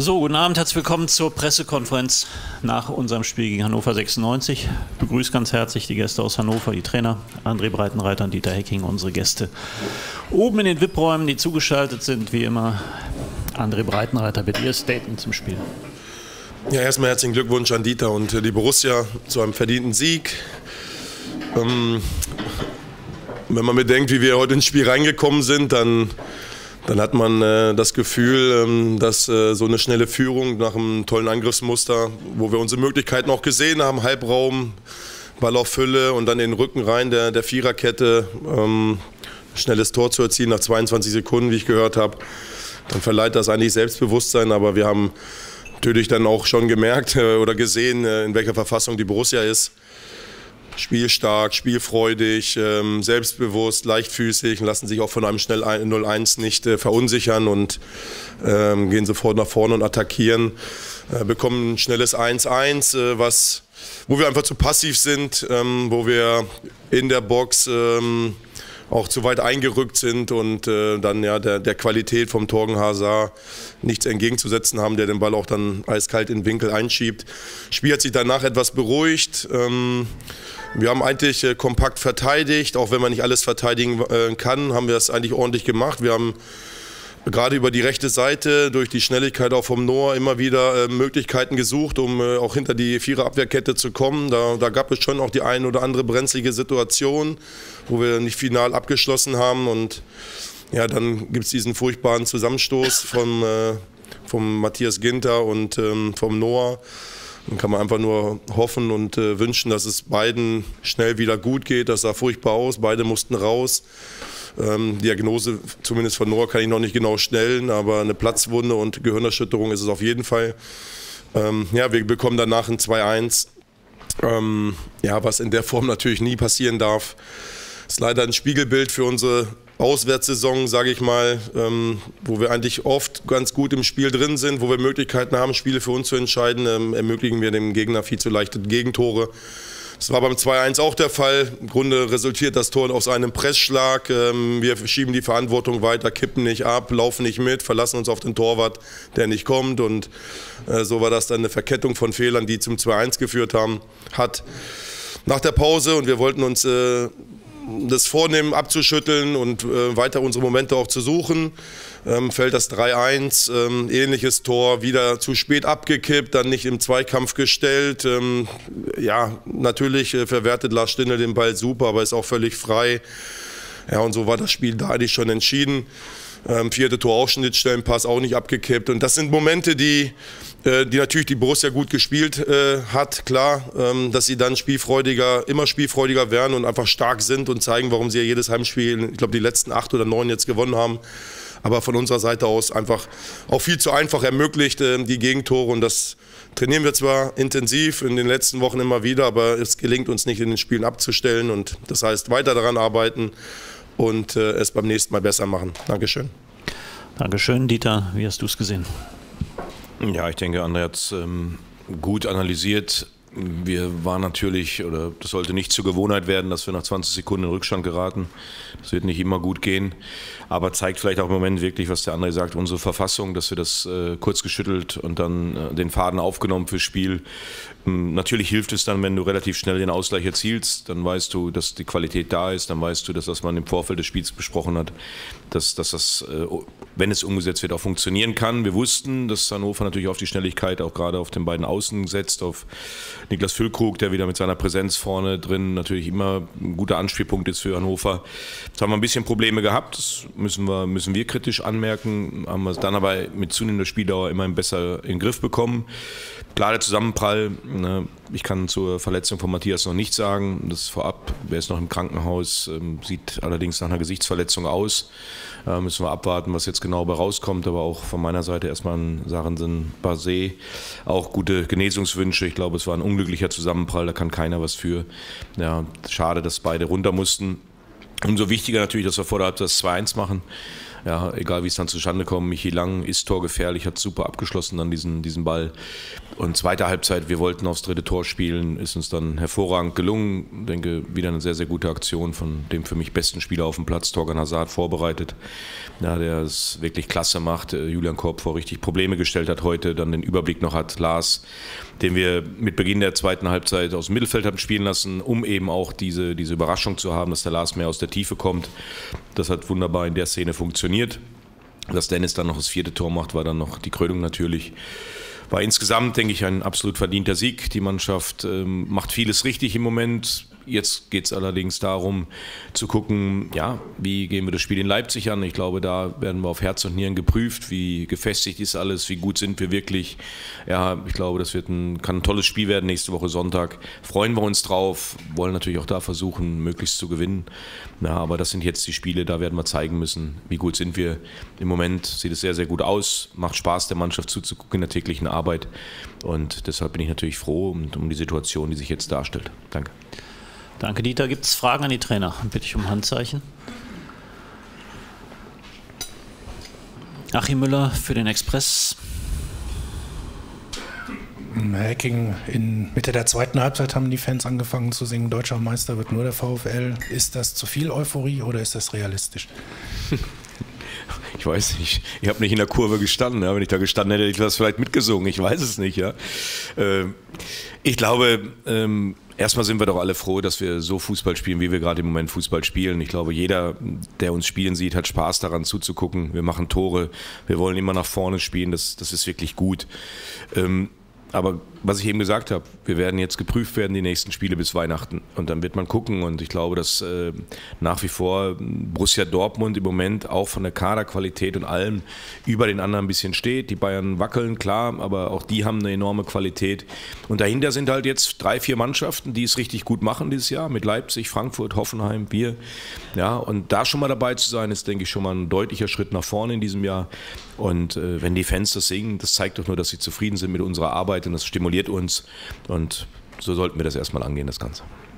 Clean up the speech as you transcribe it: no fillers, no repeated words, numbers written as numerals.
So, guten Abend, herzlich willkommen zur Pressekonferenz nach unserem Spiel gegen Hannover 96. Ich begrüße ganz herzlich die Gäste aus Hannover, die Trainer, André Breitenreiter und Dieter Hecking, unsere Gäste. Oben in den VIP-Räumen, die zugeschaltet sind, wie immer, André Breitenreiter mit Ihr Statement zum Spiel. Ja, erstmal herzlichen Glückwunsch an Dieter und die Borussia zu einem verdienten Sieg. Wenn man bedenkt, wie wir heute ins Spiel reingekommen sind, dann hat man das Gefühl, dass so eine schnelle Führung nach einem tollen Angriffsmuster, wo wir unsere Möglichkeiten auch gesehen haben, Halbraum, Ball auf Fülle und dann in den Rücken rein der Viererkette, schnelles Tor zu erzielen nach 22 Sekunden, wie ich gehört habe, dann verleiht das eigentlich Selbstbewusstsein, aber wir haben natürlich dann auch schon gemerkt oder gesehen, in welcher Verfassung die Borussia ist. Spielstark, spielfreudig, selbstbewusst, leichtfüßig, lassen sich auch von einem schnell 0-1 nicht verunsichern und gehen sofort nach vorne und attackieren. Bekommen ein schnelles 1-1, wo wir einfach zu passiv sind, wo wir in der Box auch zu weit eingerückt sind und dann ja der Qualität vom Thorgan Hazard nichts entgegenzusetzen haben, der den Ball auch dann eiskalt in den Winkel einschiebt. Das Spiel hat sich danach etwas beruhigt. Wir haben eigentlich kompakt verteidigt, auch wenn man nicht alles verteidigen kann, haben wir es eigentlich ordentlich gemacht. Wir haben gerade über die rechte Seite durch die Schnelligkeit auch vom Noah immer wieder Möglichkeiten gesucht, um auch hinter die Viererabwehrkette zu kommen. Da gab es schon auch die ein oder andere brenzlige Situation, wo wir nicht final abgeschlossen haben. Und ja, dann gibt es diesen furchtbaren Zusammenstoß vom Matthias Ginter und vom Noah. Dann kann man einfach nur hoffen und wünschen, dass es beiden schnell wieder gut geht. Das sah furchtbar aus, beide mussten raus. Diagnose zumindest von Noah kann ich noch nicht genau stellen, aber eine Platzwunde und Gehirnerschütterung ist es auf jeden Fall. Ja, wir bekommen danach ein 2-1, ja, was in der Form natürlich nie passieren darf. Ist leider ein Spiegelbild für unsere Auswärtssaison, sage ich mal, wo wir eigentlich oft ganz gut im Spiel drin sind, wo wir Möglichkeiten haben, Spiele für uns zu entscheiden, ermöglichen wir dem Gegner viel zu leichte Gegentore. Das war beim 2-1 auch der Fall. Im Grunde resultiert das Tor aus einem Pressschlag. Wir schieben die Verantwortung weiter, kippen nicht ab, laufen nicht mit, verlassen uns auf den Torwart, der nicht kommt. Und so war das dann eine Verkettung von Fehlern, die zum 2-1 geführt hat. Nach der Pause, und wir wollten uns das vornehmen, abzuschütteln und weiter unsere Momente auch zu suchen, fällt das 3-1, ähnliches Tor, wieder zu spät abgekippt, dann nicht im Zweikampf gestellt. Ja, natürlich verwertet Lars Stindl den Ball super, aber ist auch völlig frei. Ja, und so war das Spiel da eigentlich schon entschieden. Vierte Tor auch Schnittstellenpass, auch nicht abgekippt. Und das sind Momente, die natürlich die Borussia gut gespielt hat, klar, dass sie dann immer spielfreudiger werden und einfach stark sind und zeigen, warum sie ja jedes Heimspiel, ich glaube die letzten 8 oder 9 jetzt gewonnen haben, aber von unserer Seite aus einfach auch viel zu einfach ermöglicht, die Gegentore, und das trainieren wir zwar intensiv in den letzten Wochen immer wieder, aber es gelingt uns nicht in den Spielen abzustellen, und das heißt weiter daran arbeiten und es beim nächsten Mal besser machen. Dankeschön. Dankeschön. Dieter, wie hast du es gesehen? Ja, ich denke, André hat es gut analysiert. Wir waren natürlich, oder das sollte nicht zur Gewohnheit werden, dass wir nach 20 Sekunden in Rückstand geraten. Das wird nicht immer gut gehen, aber zeigt vielleicht auch im Moment wirklich, was der André sagt, unsere Verfassung, dass wir das kurz geschüttelt und dann den Faden aufgenommen fürs Spiel. Natürlich hilft es dann, wenn du relativ schnell den Ausgleich erzielst, dann weißt du, dass die Qualität da ist, dann weißt du, dass was man im Vorfeld des Spiels besprochen hat, dass das, wenn es umgesetzt wird, auch funktionieren kann. Wir wussten, dass Hannover natürlich auf die Schnelligkeit auch gerade auf den beiden Außen setzt, auf Niklas Füllkrug, der wieder mit seiner Präsenz vorne drin natürlich immer ein guter Anspielpunkt ist für Hannover. Jetzt haben wir ein bisschen Probleme gehabt, das müssen wir kritisch anmerken, haben wir es dann aber mit zunehmender Spieldauer immerhin besser in den Griff bekommen. Klar, der Zusammenprall, ich kann zur Verletzung von Matthias noch nichts sagen, das ist vorab, wer ist noch im Krankenhaus, sieht allerdings nach einer Gesichtsverletzung aus. Müssen wir abwarten, was jetzt genau bei rauskommt, aber auch von meiner Seite erstmal an Sarensen Basé auch gute Genesungswünsche. Ich glaube, es war ein unglücklicher Zusammenprall, da kann keiner was für. Ja, schade, dass beide runter mussten. Umso wichtiger natürlich, dass wir vor der Halbzeit das 2-1 machen. Ja, egal wie es dann zustande kommt, Michi Lang ist torgefährlich, hat super abgeschlossen dann diesen Ball. Und zweite Halbzeit, wir wollten aufs dritte Tor spielen, ist uns dann hervorragend gelungen. Ich denke, wieder eine sehr, sehr gute Aktion von dem für mich besten Spieler auf dem Platz, Torgan Hazard, vorbereitet. Ja, der es wirklich klasse macht. Julian Korb vor richtig Probleme gestellt hat heute, dann den Überblick noch hat. Lars, den wir mit Beginn der zweiten Halbzeit aus dem Mittelfeld haben spielen lassen, um eben auch diese Überraschung zu haben, dass der Lars mehr aus der Tiefe kommt. Das hat wunderbar in der Szene funktioniert. Dass Dennis dann noch das vierte Tor macht, war dann noch die Krönung natürlich. War insgesamt, denke ich, ein absolut verdienter Sieg. Die Mannschaft macht vieles richtig im Moment. Jetzt geht es allerdings darum zu gucken, ja, wie gehen wir das Spiel in Leipzig an. Ich glaube, da werden wir auf Herz und Nieren geprüft, wie gefestigt ist alles, wie gut sind wir wirklich. Ja, ich glaube, das kann ein tolles Spiel werden nächste Woche Sonntag. Freuen wir uns drauf, wollen natürlich auch da versuchen, möglichst zu gewinnen. Ja, aber das sind jetzt die Spiele, da werden wir zeigen müssen, wie gut sind wir. Im Moment sieht es sehr, sehr gut aus, macht Spaß, der Mannschaft zuzugucken in der täglichen Arbeit. Und deshalb bin ich natürlich froh um die Situation, die sich jetzt darstellt. Danke. Danke, Dieter. Gibt es Fragen an die Trainer? Bitte ich um Handzeichen. Achim Müller für den Express. Herr Hecking, in Mitte der zweiten Halbzeit haben die Fans angefangen zu singen, Deutscher Meister wird nur der VfL. Ist das zu viel Euphorie oder ist das realistisch? Ich weiß nicht, ich habe nicht in der Kurve gestanden. Ja. Wenn ich da gestanden hätte, hätte ich das vielleicht mitgesungen. Ich weiß es nicht. Ja. Ich glaube, erstmal sind wir doch alle froh, dass wir so Fußball spielen, wie wir gerade im Moment Fußball spielen. Ich glaube, jeder, der uns spielen sieht, hat Spaß daran zuzugucken. Wir machen Tore, wir wollen immer nach vorne spielen. Das ist wirklich gut. Aber was ich eben gesagt habe, wir werden jetzt geprüft werden, die nächsten Spiele bis Weihnachten. Und dann wird man gucken. Und ich glaube, dass nach wie vor Borussia Dortmund im Moment auch von der Kaderqualität und allem über den anderen ein bisschen steht. Die Bayern wackeln, klar, aber auch die haben eine enorme Qualität. Und dahinter sind halt jetzt 3, 4 Mannschaften, die es richtig gut machen dieses Jahr. Mit Leipzig, Frankfurt, Hoffenheim, wir. Ja, und da schon mal dabei zu sein, ist, denke ich, schon mal ein deutlicher Schritt nach vorne in diesem Jahr. Und wenn die Fans das singen, das zeigt doch nur, dass sie zufrieden sind mit unserer Arbeit und das stimuliert uns. Und so sollten wir das erstmal angehen, das Ganze.